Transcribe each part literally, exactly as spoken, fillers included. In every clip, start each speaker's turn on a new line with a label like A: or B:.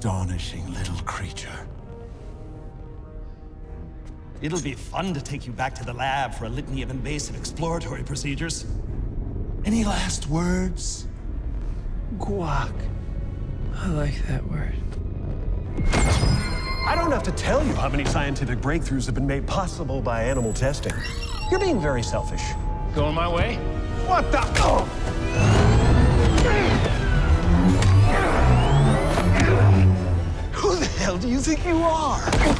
A: astonishing little creature.
B: It'll be fun to take you back to the lab for a litany of invasive exploratory procedures.
A: Any last words?
C: Guac. I like that word.
D: I don't have to tell you how many scientific breakthroughs have been made possible by animal testing. You're being very selfish.
C: Going my way?
D: What the? Oh! Who the hell do you think you are?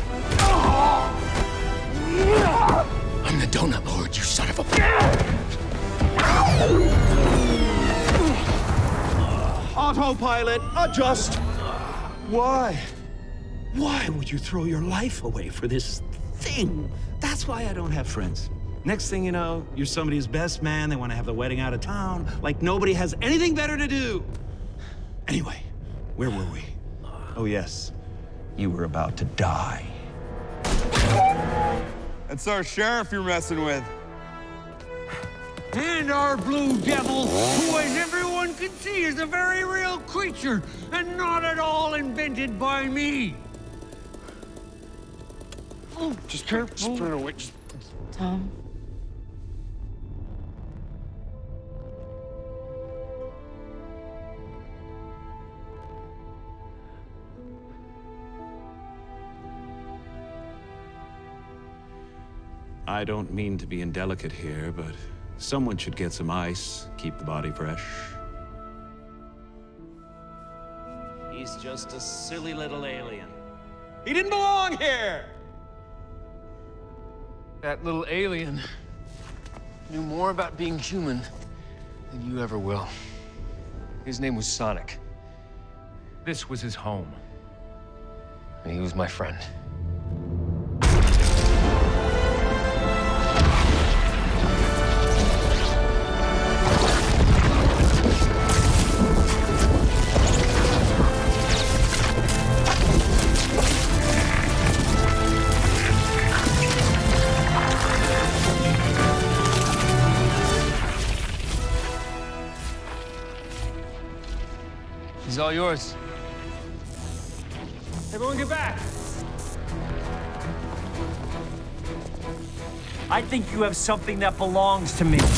A: I'm the Donut Lord, you son of a...
D: Autopilot, adjust. Why? Why would you throw your life away for this thing?
B: That's why I don't have friends. Next thing you know, you're somebody's best man. They want to have the wedding out of town, like nobody has anything better to do. Anyway, where were we? Oh, yes. You were about to die.
E: That's our sheriff you're messing with.
F: And our blue devil, who, as everyone can see, is a very real creature and not at all invented by me. Oh,
D: Just careful. Just put it away. Just...
G: Tom?
B: I don't mean to be indelicate here, but someone should get some ice, keep the body fresh. He's just a silly little alien. He didn't belong here!
C: That little alien knew more about being human than you ever will. His name was Sonic. This was his home. And he was my friend. He's all yours. Everyone get back!
F: I think you have something that belongs to me.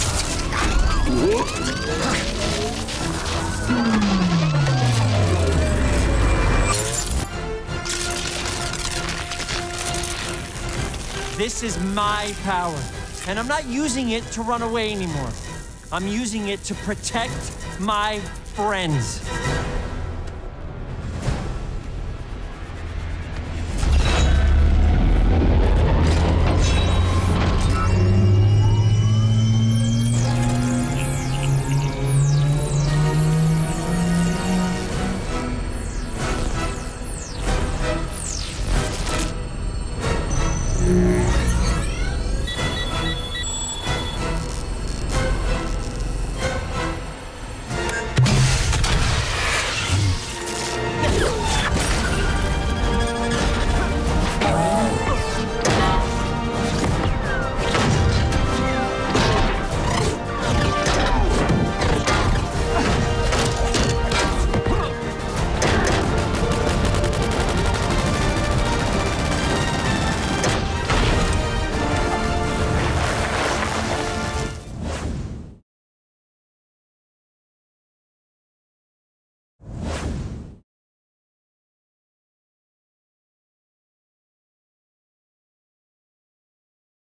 F: This is my power, and I'm not using it to run away anymore. I'm using it to protect my friends.